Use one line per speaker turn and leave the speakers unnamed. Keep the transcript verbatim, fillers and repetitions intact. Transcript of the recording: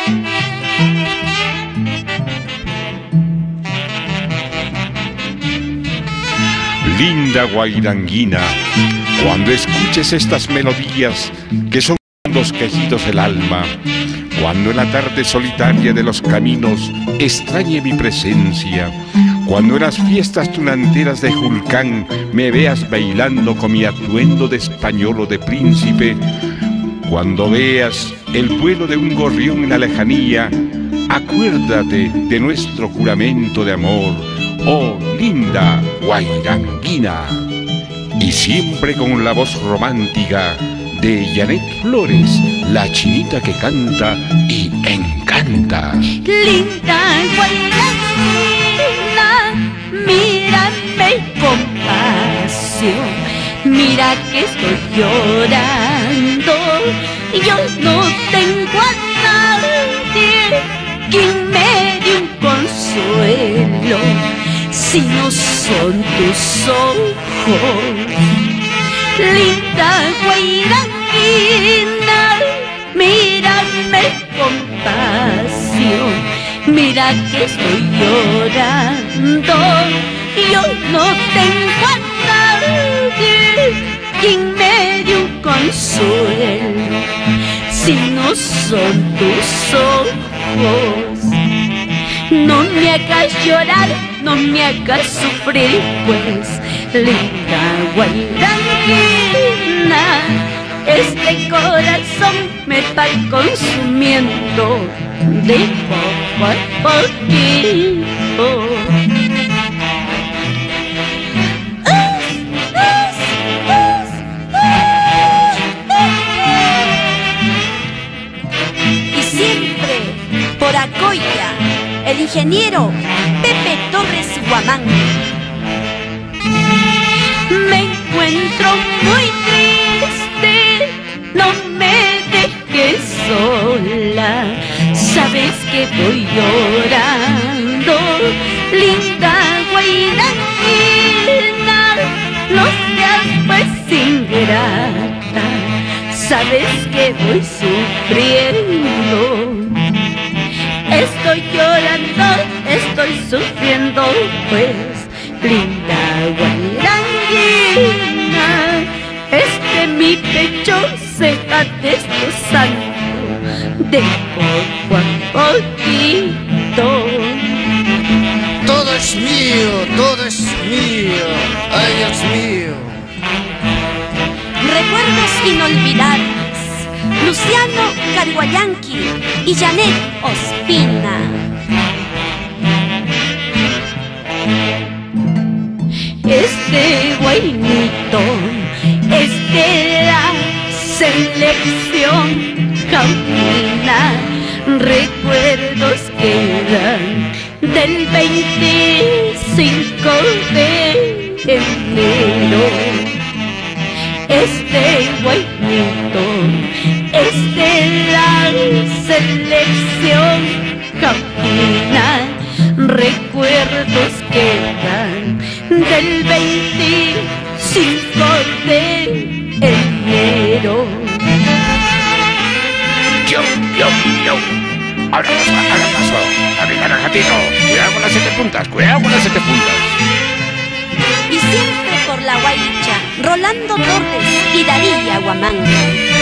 Linda guairanguina, cuando escuches estas melodías que son los quejidos del alma, cuando en la tarde solitaria de los caminos extrañe mi presencia, cuando en las fiestas tunanteras de Julcán me veas bailando con mi atuendo de español o de príncipe, cuando veas el vuelo de un gorrión en la lejanía, acuérdate de nuestro juramento de amor, oh linda guairanguina. Y siempre con la voz romántica de Janet Flores, la chinita que canta y encanta.
Linda guairanguina, mírame con pasión, mira que estoy llorando, yo no tengo a nadie quien me dé un consuelo, si no son tus ojos. Linda guairanguina, mírame con pasión, mira que estoy llorando, yo no tengo a nadie quien me dé un consuelo, si no son tus ojos. No me hagas llorar, no me hagas sufrir, pues, linda guairanguina, este corazón me va consumiendo de poco a poquito. Y siempre por Acoya, el ingeniero Pepe Torres Guamán. Me encuentro muy triste, no me dejes sola, sabes que voy llorando, linda guairanguina, no seas pues ingrata, sabes que voy sufriendo. Estoy llorando, estoy sufriendo, pues, linda guairanguina, es que mi pecho se va destrozando de poco a poquito.
Todo es mío, todo es mío, ay Dios mío.
Recuerdos inolvidables, Luciano Carguayanqui y Janet Ospina. Este guainito es de la selección camina, recuerdos quedan del veinticinco de enero. Este guainito es de la selección camina, recuerdos quedan del veinticinco de enero.
Yo, yo, yo. Ahora paso, ahora paso. A ver, al gatito. Cuidado con las siete puntas, cuidado con las siete puntas.
Y siempre por la Guaycha, Rolando Torres y Daría Guamán.